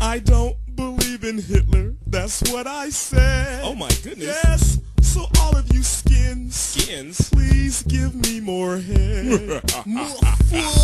I don't believe in Hitler, that's what I said. Oh my goodness. Yes, so all of you skins, Skins? please give me more head. More